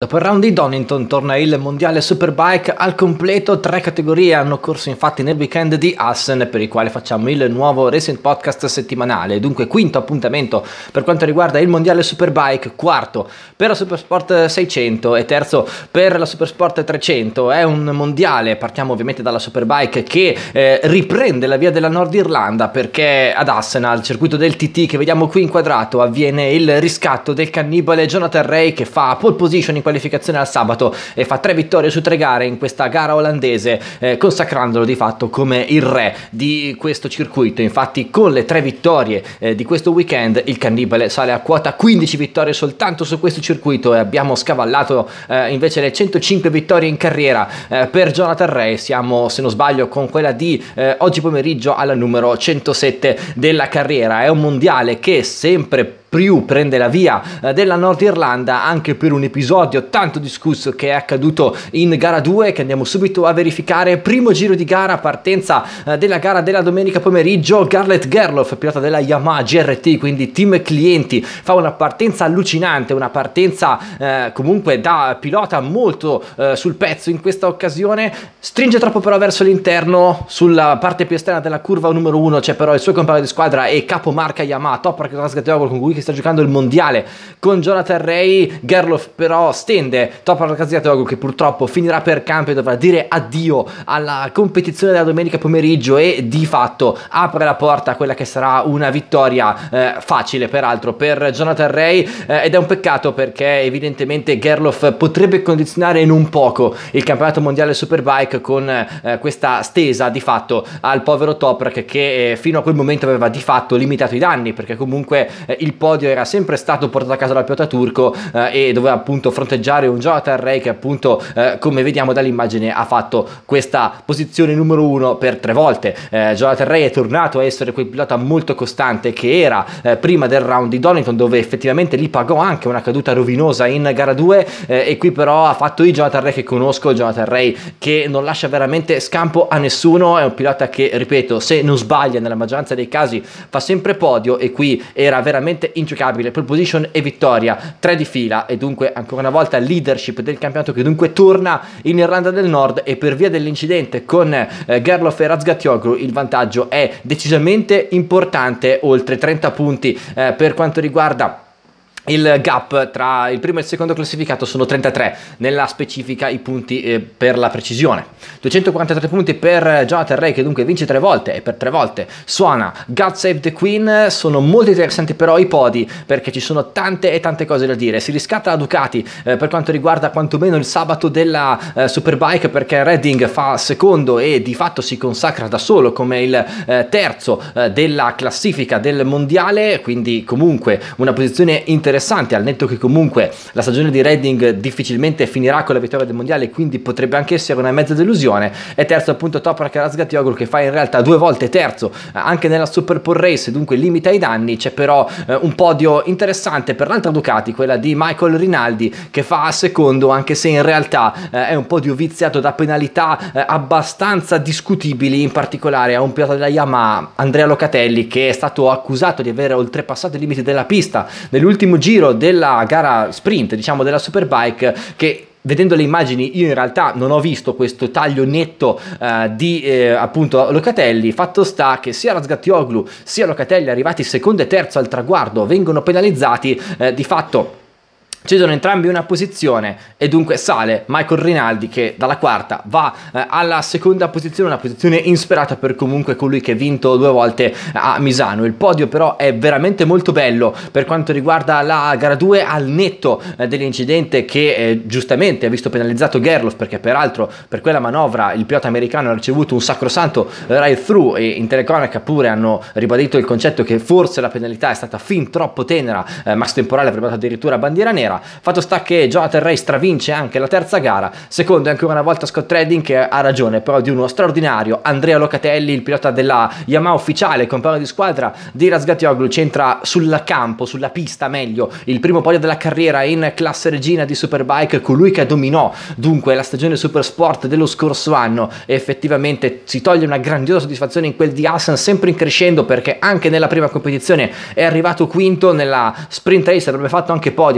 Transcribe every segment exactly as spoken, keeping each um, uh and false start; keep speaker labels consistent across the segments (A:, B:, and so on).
A: Dopo il round di Donington torna il mondiale Superbike al completo. Tre categorie hanno corso infatti nel weekend di Assen, per il quale facciamo il nuovo Racing Podcast settimanale. Dunque quinto appuntamento per quanto riguarda il mondiale Superbike, quarto per la Supersport seicento e terzo per la Supersport trecento. È un mondiale, partiamo ovviamente dalla Superbike, che eh, riprende la via della Nord Irlanda, perché ad Assen, al circuito del T T che vediamo qui inquadrato, avviene il riscatto del cannibale Jonathan Rea, che fa pole position in qualificazione al sabato e fa tre vittorie su tre gare in questa gara olandese, eh, consacrandolo di fatto come il re di questo circuito. Infatti con le tre vittorie eh, di questo weekend il cannibale sale a quota quindici vittorie soltanto su questo circuito, e abbiamo scavallato eh, invece le centocinque vittorie in carriera eh, per Jonathan Rea. Siamo, se non sbaglio, con quella di eh, oggi pomeriggio alla numero centosette della carriera. È un mondiale che sempre più prende la via eh, della Nord Irlanda, anche per un episodio tanto discusso che è accaduto in gara due, che andiamo subito a verificare. Primo giro di gara, partenza eh, della gara della domenica pomeriggio. Garlett Gerloff, pilota della Yamaha G R T, quindi team clienti, fa una partenza allucinante, una partenza eh, comunque da pilota molto eh, sul pezzo in questa occasione. Stringe troppo però verso l'interno, sulla parte più esterna della curva numero uno c'è però il suo compagno di squadra e capomarca Yamaha Toprak Razgatlioglu, con cui sta giocando il mondiale con Jonathan Rea. Gerloff però stende Toprak Razgatlioglu, che purtroppo finirà per campo e dovrà dire addio alla competizione della domenica pomeriggio, e di fatto apre la porta a quella che sarà una vittoria eh, facile peraltro per Jonathan Rea, eh, ed è un peccato, perché evidentemente Gerloff potrebbe condizionare non poco il campionato mondiale Superbike con eh, questa stesa di fatto al povero Toprak, che eh, fino a quel momento aveva di fatto limitato i danni, perché comunque eh, il podio era sempre stato portato a casa dal pilota turco eh, e doveva appunto fronteggiare un Jonathan Rea che appunto eh, come vediamo dall'immagine ha fatto questa posizione numero uno per tre volte. eh, Jonathan Rea è tornato a essere quel pilota molto costante che era eh, prima del round di Donington, dove effettivamente gli pagò anche una caduta rovinosa in gara due, eh, e qui però ha fatto il Jonathan Rea che conosco, Jonathan Rea che non lascia veramente scampo a nessuno. È un pilota che, ripeto, se non sbaglia nella maggioranza dei casi fa sempre podio, e qui era veramente ingiocabile. Pole position e vittoria, tre di fila, e dunque ancora una volta leadership del campionato che dunque torna in Irlanda del Nord. E per via dell'incidente con eh, Gerloff e Razgatlioglu il vantaggio è decisamente importante, oltre trenta punti eh, per quanto riguarda il gap tra il primo e il secondo classificato. Sono trentatré nella specifica i punti eh, per la precisione. duecentoquarantatré punti per Jonathan Rea, che dunque vince tre volte, e per tre volte suona God Save the Queen. Sono molto interessanti però i podi, perché ci sono tante e tante cose da dire. Si riscatta la Ducati eh, per quanto riguarda quantomeno il sabato della eh, Superbike, perché Redding fa secondo e di fatto si consacra da solo come il eh, terzo eh, della classifica del mondiale, quindi comunque una posizione interessante, al netto che comunque la stagione di Redding difficilmente finirà con la vittoria del mondiale, quindi potrebbe anche essere una mezza delusione. E terzo appunto Toprak Razgatlioglu, che fa in realtà due volte terzo anche nella Super Pole Race, dunque limita i danni. C'è però eh, un podio interessante per l'altra Ducati, quella di Michael Rinaldi, che fa secondo, anche se in realtà eh, è un podio viziato da penalità eh, abbastanza discutibili, in particolare a un pilota della Yamaha, Andrea Locatelli, che è stato accusato di aver oltrepassato i limiti della pista nell'ultimo giro della gara sprint, diciamo, della Superbike, che vedendo le immagini io in realtà non ho visto questo taglio netto eh, di eh, appunto Locatelli. Fatto sta che sia Razgatlioglu sia Locatelli, arrivati secondo e terzo al traguardo, vengono penalizzati. eh, di fatto cedono entrambi una posizione, e dunque sale Michael Rinaldi, che dalla quarta va eh, alla seconda posizione, una posizione insperata per comunque colui che ha vinto due volte a Misano. Il podio però è veramente molto bello per quanto riguarda la gara due, al netto eh, dell'incidente che eh, giustamente ha visto penalizzato Gerloff, perché peraltro per quella manovra il pilota americano ha ricevuto un sacrosanto ride through, e in telecronaca pure hanno ribadito il concetto che forse la penalità è stata fin troppo tenera, eh, max temporale avrebbe dato addirittura bandiera nera. Fatto sta che Jonathan Rea stravince anche la terza gara, secondo è ancora una volta Scott Redding, che ha ragione però di uno straordinario Andrea Locatelli, il pilota della Yamaha ufficiale, compagno di squadra di Razgatlioglu. C'entra sul campo, sulla pista meglio, il primo podio della carriera in classe regina di Superbike, colui che dominò dunque la stagione Supersport dello scorso anno, e effettivamente si toglie una grandiosa soddisfazione in quel di Assen, sempre in crescendo, perché anche nella prima competizione è arrivato quinto, nella sprint race avrebbe fatto anche podio, ma appunto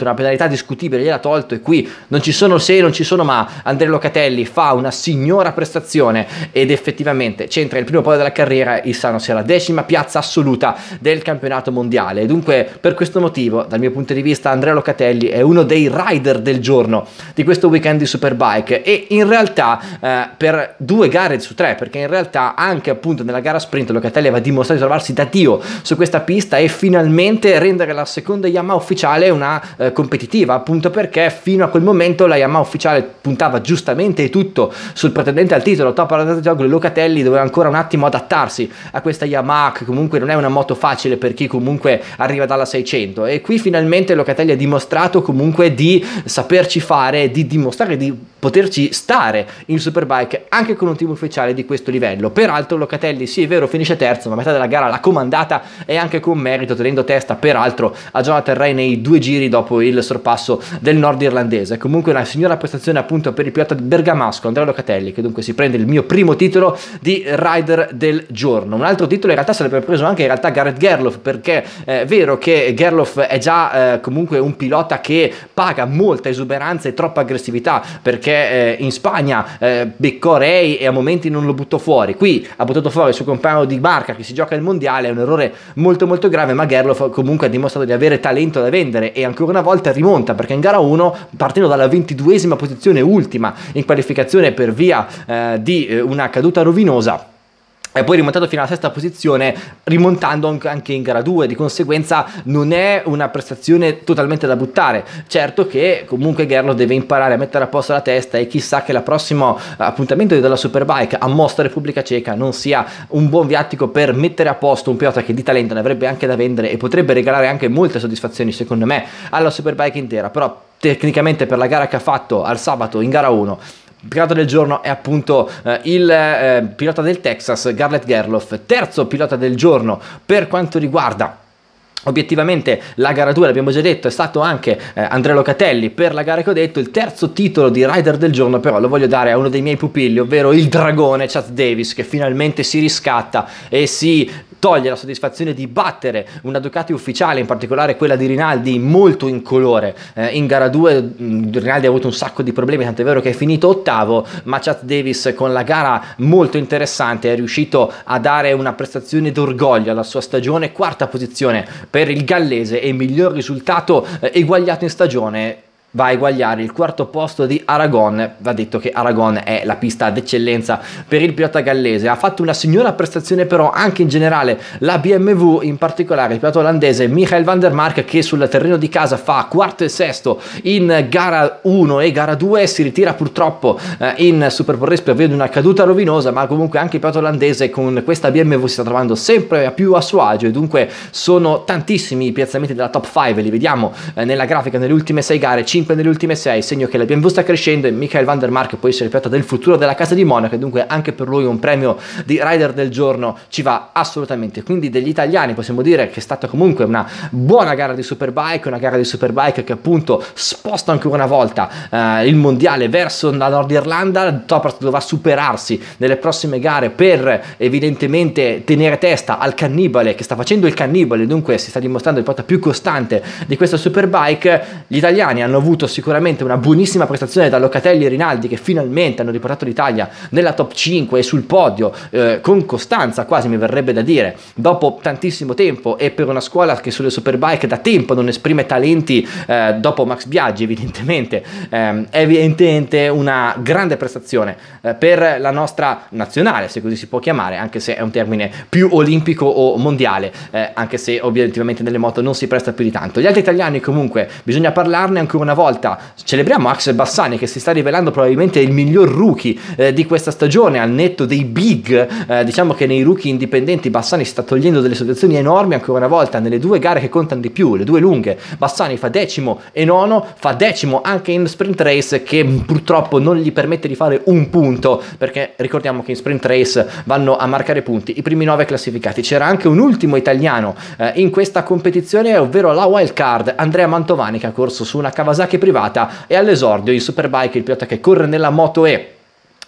A: appunto una penalità discutibile gliela tolto, e qui non ci sono se, non ci sono ma. Andrea Locatelli fa una signora prestazione ed effettivamente c'entra il primo podio della carriera, issando sia la decima piazza assoluta del campionato mondiale. Dunque per questo motivo, dal mio punto di vista, Andrea Locatelli è uno dei rider del giorno di questo weekend di Superbike, e in realtà eh, per due gare su tre, perché in realtà anche appunto nella gara sprint Locatelli aveva dimostrato di trovarsi da Dio su questa pista e finalmente rendere la seconda Yamaha ufficiale una eh, competitiva, appunto perché fino a quel momento la Yamaha ufficiale puntava giustamente e tutto sul pretendente al titolo Top Rank. Locatelli doveva ancora un attimo adattarsi a questa Yamaha, che comunque non è una moto facile per chi comunque arriva dalla seicento, e qui finalmente Locatelli ha dimostrato comunque di saperci fare, di dimostrare di poterci stare in Superbike anche con un team ufficiale di questo livello. Peraltro Locatelli, sì è vero, finisce terzo, ma a metà della gara l'ha comandata e anche con merito, tenendo testa peraltro a Jonathan Rea nei due giri dopo il sorpasso del nordirlandese. Comunque una signora prestazione appunto per il pilota bergamasco Andrea Locatelli, che dunque si prende il mio primo titolo di rider del giorno. Un altro titolo in realtà sarebbe preso anche in realtà Gareth Gerloff, perché è vero che Gerloff è già eh, comunque un pilota che paga molta esuberanza e troppa aggressività, perché eh, in Spagna eh, beccò Rea e a momenti non lo buttò fuori. Qui ha buttato fuori il suo compagno di barca che si gioca il mondiale, è un errore molto molto grave, ma Gerloff comunque ha dimostrato di avere talento da vendere e ancora una volta rimonta, perché in gara uno, partendo dalla ventiduesima posizione, ultima in qualificazione per via eh, di eh, una caduta rovinosa, e poi rimontato fino alla sesta posizione, rimontando anche in gara due. Di conseguenza non è una prestazione totalmente da buttare. Certo che comunque Gerloff deve imparare a mettere a posto la testa, e chissà che il prossimo appuntamento della Superbike a Mostra, Repubblica Ceca, non sia un buon viatico per mettere a posto un pilota che di talento ne avrebbe anche da vendere e potrebbe regalare anche molte soddisfazioni secondo me alla Superbike intera. Però tecnicamente per la gara che ha fatto al sabato in gara uno, il pilota del giorno è appunto eh, il eh, pilota del Texas, Gareth Gerloff. Terzo pilota del giorno per quanto riguarda obiettivamente la gara due, l'abbiamo già detto, è stato anche eh, Andrea Locatelli. Per la gara che ho detto, il terzo titolo di rider del giorno però lo voglio dare a uno dei miei pupilli, ovvero il dragone Chad Davis, che finalmente si riscatta e si toglie la soddisfazione di battere una Ducati ufficiale, in particolare quella di Rinaldi, molto incolore. Eh, in gara due mh, Rinaldi ha avuto un sacco di problemi, tant'è vero che è finito ottavo, ma Chad Davis con la gara molto interessante è riuscito a dare una prestazione d'orgoglio alla sua stagione, quarta posizione per il gallese e miglior risultato eh, eguagliato in stagione. Va a eguagliare il quarto posto di Aragon. Va detto che Aragon è la pista d'eccellenza per il pilota gallese. Ha fatto una signora prestazione però anche in generale la B M W, in particolare il pilota olandese Michael van der Mark, che sul terreno di casa fa quarto e sesto in gara uno e gara due, si ritira purtroppo eh, in Super Race per via di una caduta rovinosa, ma comunque anche il pilota olandese con questa B M W si sta trovando sempre più a suo agio, e dunque sono tantissimi i piazzamenti della top cinque, li vediamo eh, nella grafica nelle ultime sei gare, cinque nelle ultime sei, segno che la B M W sta crescendo e Michael van der Mark può essere il pilota del futuro della casa di Monaco, e dunque anche per lui un premio di rider del giorno ci va assolutamente. Quindi degli italiani possiamo dire che è stata comunque una buona gara di Superbike, una gara di Superbike che appunto sposta ancora una volta eh, il mondiale verso la Nord Irlanda. Toprak dovrà superarsi nelle prossime gare per evidentemente tenere testa al cannibale che sta facendo il cannibale, dunque si sta dimostrando il pilota più costante di questa Superbike. Gli italiani hanno avuto sicuramente una buonissima prestazione da Locatelli e Rinaldi, che finalmente hanno riportato l'Italia nella top cinque e sul podio eh, con costanza, quasi mi verrebbe da dire, dopo tantissimo tempo, e per una scuola che sulle Superbike da tempo non esprime talenti eh, dopo Max Biaggi evidentemente. Eh, è evidentemente una grande prestazione eh, per la nostra nazionale, se così si può chiamare, anche se è un termine più olimpico o mondiale, eh, anche se obiettivamente nelle moto non si presta più di tanto. Gli altri italiani comunque bisogna parlarne ancora una volta. Celebriamo Axel Bassani, che si sta rivelando probabilmente il miglior rookie eh, di questa stagione, al netto dei big. Eh, diciamo che nei rookie indipendenti Bassani si sta togliendo delle soddisfazioni enormi ancora una volta nelle due gare che contano di più, le due lunghe. Bassani fa decimo e nono, fa decimo anche in sprint race, che purtroppo non gli permette di fare un punto, perché ricordiamo che in sprint race vanno a marcare punti i primi nove classificati. C'era anche un ultimo italiano eh, in questa competizione, ovvero la wild card Andrea Mantovani, che ha corso su una Kawasaki privata, e all'esordio in Superbike il pilota che corre nella Moto E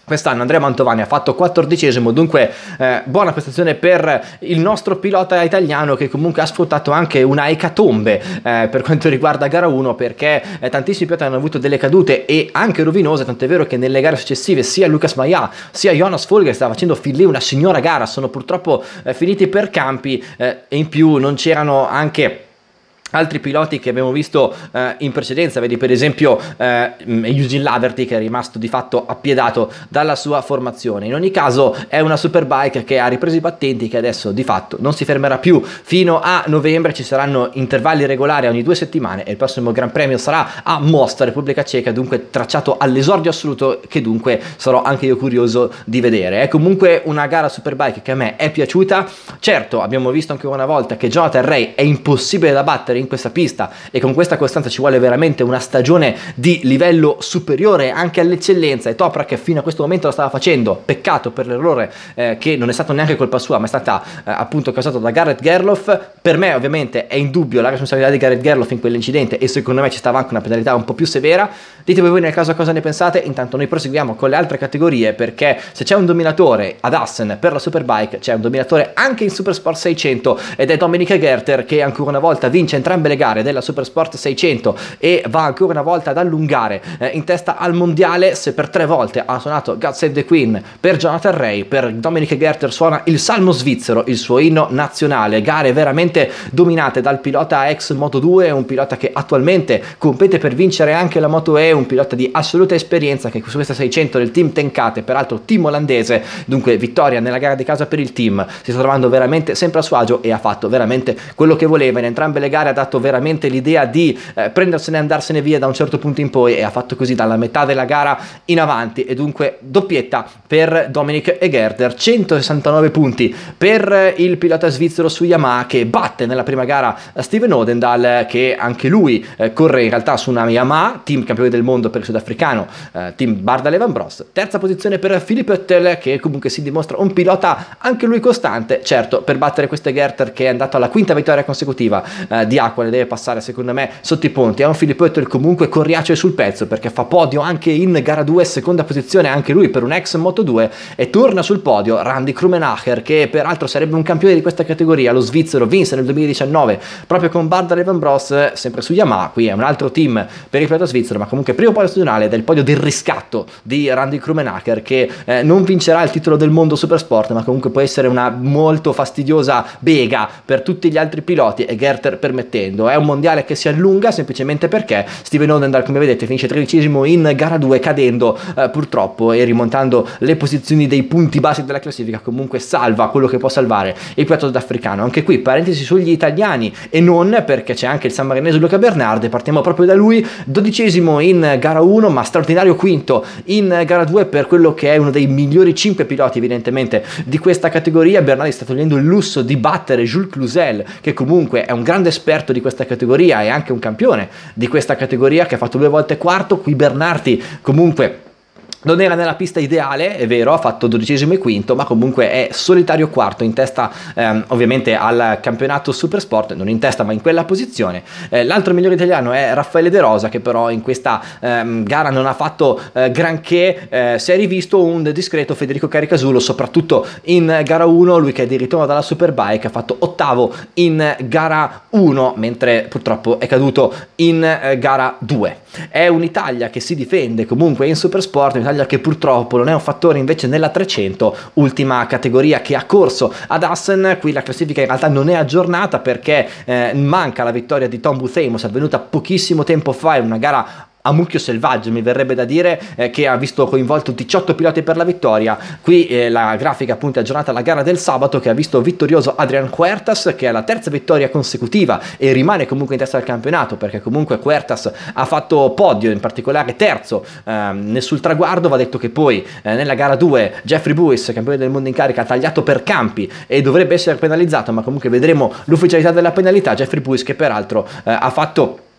A: Quest'anno Andrea Mantovani ha fatto quattordicesimo, dunque eh, buona prestazione per il nostro pilota italiano, che comunque ha sfruttato anche una ecatombe eh, per quanto riguarda gara uno, perché eh, tantissimi piloti hanno avuto delle cadute e anche rovinose, tant'è vero che nelle gare successive sia Lucas Maia sia Jonas Folger stava facendo fin lì una signora gara, sono purtroppo eh, finiti per campi eh, e in più non c'erano anche altri piloti che abbiamo visto eh, in precedenza, vedi per esempio eh, Eugene Laverty, che è rimasto di fatto appiedato dalla sua formazione. In ogni caso è una Superbike che ha ripreso i battenti, che adesso di fatto non si fermerà più fino a novembre, ci saranno intervalli regolari ogni due settimane e il prossimo Gran Premio sarà a Most, Repubblica Ceca, dunque tracciato all'esordio assoluto, che dunque sarò anche io curioso di vedere. È comunque una gara Superbike che a me è piaciuta. Certo, abbiamo visto anche una volta che Jonathan Rea è impossibile da battere in questa pista e con questa costanza ci vuole veramente una stagione di livello superiore anche all'eccellenza, e Toprak fino a questo momento lo stava facendo. Peccato per l'errore eh, che non è stato neanche colpa sua, ma è stata eh, appunto causato da Garrett Gerloff. Per me ovviamente è indubbio la responsabilità di Garrett Gerloff in quell'incidente e secondo me ci stava anche una penalità un po' più severa. Ditemi voi nel caso cosa ne pensate. Intanto noi proseguiamo con le altre categorie, perché se c'è un dominatore ad Assen per la Superbike c'è un dominatore anche in Supersport seicento ed è Dominic Egerter, che ancora una volta vince entrambe le gare della Supersport seicento e va ancora una volta ad allungare eh, in testa al mondiale. Se per tre volte ha suonato God Save the Queen per Jonathan Rea, per Dominic Egerter suona il salmo svizzero, il suo inno nazionale. Gare veramente dominate dal pilota ex Moto due, un pilota che attualmente compete per vincere anche la Moto E, un pilota di assoluta esperienza che su questa seicento del team Tenkate, peraltro team olandese, dunque vittoria nella gara di casa per il team. Si sta trovando veramente sempre a suo agio e ha fatto veramente quello che voleva in entrambe le gare, ha dato veramente l'idea di eh, prendersene e andarsene via da un certo punto in poi, e ha fatto così dalla metà della gara in avanti, e dunque doppietta per Dominic Egerter. Centosessantanove punti per il pilota svizzero su Yamaha, che batte nella prima gara Steven Odendal, che anche lui eh, corre in realtà su una Yamaha, team campione del mondo per il sudafricano, eh, team Bardal Evan Bros. Terza posizione per Philipp Oettel, che comunque si dimostra un pilota anche lui costante. Certo, per battere questo Egerter, che è andato alla quinta vittoria consecutiva eh, di acqua, ne deve passare secondo me sotto i ponti. È un Philipp Oettel comunque coriaceo sul pezzo, perché fa podio anche in gara due, seconda posizione anche lui per un ex Moto due, e torna sul podio Randy Krummenacher, che peraltro sarebbe un campione di questa categoria. Lo svizzero vinse nel duemiladiciannove proprio con Bardal Evan Bros, sempre su Yamaha. Qui è un altro team per il pilota svizzero, ma comunque primo podio stagionale del podio del riscatto di Randy Krummenacher, che eh, non vincerà il titolo del mondo Supersport, ma comunque può essere una molto fastidiosa bega per tutti gli altri piloti, e Gerter permettendo. È un mondiale che si allunga semplicemente perché Steven Odendal, come vedete, finisce tredicesimo in gara due, cadendo eh, purtroppo e rimontando le posizioni dei punti bassi della classifica. Comunque salva quello che può salvare il pilota sudafricano. Anche qui parentesi sugli italiani, e non, perché c'è anche il sammarinese Luca Bernardi, partiamo proprio da lui. Dodicesimo in gara uno, ma straordinario quinto in gara due per quello che è uno dei migliori cinque piloti evidentemente di questa categoria. Bernardi sta togliendo il lusso di battere Jules Cluzel, che comunque è un grande esperto di questa categoria e anche un campione di questa categoria, che ha fatto due volte quarto. Qui Bernardi comunque non era nella pista ideale, è vero, ha fatto dodicesimo e quinto, ma comunque è solitario quarto in testa ehm, ovviamente al campionato Supersport, non in testa ma in quella posizione. Eh, l'altro migliore italiano è Raffaele De Rosa, che però in questa ehm, gara non ha fatto eh, granché. Eh, si è rivisto un discreto Federico Caricasulo, soprattutto in gara uno, lui che è di ritorno dalla Superbike, ha fatto ottavo in gara uno, mentre purtroppo è caduto in eh, gara due. È un'Italia che si difende comunque in Supersport, un'Italia che purtroppo non è un fattore invece nella trecento, ultima categoria che ha corso ad Assen. Qui la classifica in realtà non è aggiornata, perché eh, manca la vittoria di Tom Booth-Amos, avvenuta pochissimo tempo fa in una gara a mucchio selvaggio, mi verrebbe da dire, eh, che ha visto coinvolto diciotto piloti per la vittoria. Qui eh, la grafica appunto è aggiornata alla gara del sabato, che ha visto vittorioso Adrian Huertas, che è la terza vittoria consecutiva e rimane comunque in testa al campionato, perché comunque Huertas ha fatto podio, in particolare terzo ehm, sul traguardo. Va detto che poi eh, nella gara due Jeffrey Buis, campione del mondo in carica, ha tagliato per campi e dovrebbe essere penalizzato, ma comunque vedremo l'ufficialità della penalità. Jeffrey Buis, che peraltro eh, ha fatto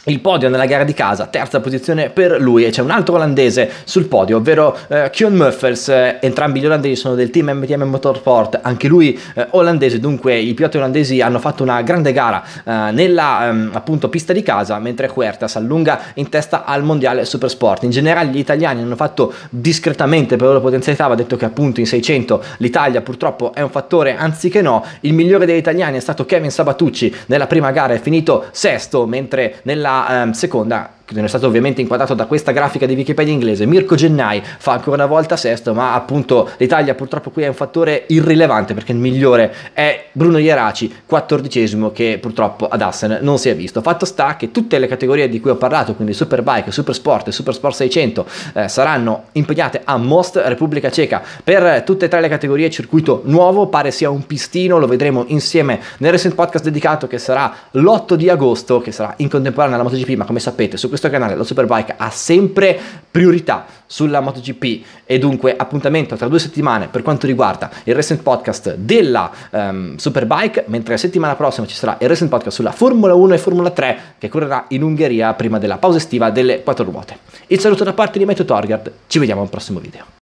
A: il podio nella gara di casa, terza posizione per lui, e c'è un altro olandese sul podio, ovvero eh, Koen Meuffels. Eh, entrambi gli olandesi sono del team M T M Motorsport, anche lui eh, olandese, dunque i piloti olandesi hanno fatto una grande gara eh, nella ehm, appunto pista di casa, mentre Huertas allunga in testa al mondiale Supersport. In generale gli italiani hanno fatto discretamente per la loro potenzialità, va detto che appunto in seicento l'Italia purtroppo è un fattore anziché no. Il migliore degli italiani è stato Kevin Sabatucci, nella prima gara è finito sesto, mentre nella Um, seconda, che non è stato ovviamente inquadrato da questa grafica di Wikipedia inglese, Mirko Gennai fa ancora una volta sesto, ma appunto l'Italia purtroppo qui è un fattore irrilevante, perché il migliore è Bruno Ieraci, quattordicesimo, che purtroppo ad Assen non si è visto. Fatto sta che tutte le categorie di cui ho parlato, quindi Superbike, Supersport e Supersport seicento, eh, saranno impegnate a Most, Repubblica Ceca. Per tutte e tre le categorie circuito nuovo, pare sia un pistino, lo vedremo insieme nel Racing Podcast dedicato che sarà l'otto di agosto, che sarà in contemporanea alla MotoGP, ma come sapete su questo canale la Superbike ha sempre priorità sulla MotoGP, e dunque appuntamento tra due settimane per quanto riguarda il Racing Podcast della um, Superbike, mentre la settimana prossima ci sarà il Racing Podcast sulla Formula uno e Formula tre, che correrà in Ungheria prima della pausa estiva delle quattro ruote. Il saluto da parte di Matteo Torgard, ci vediamo al prossimo video.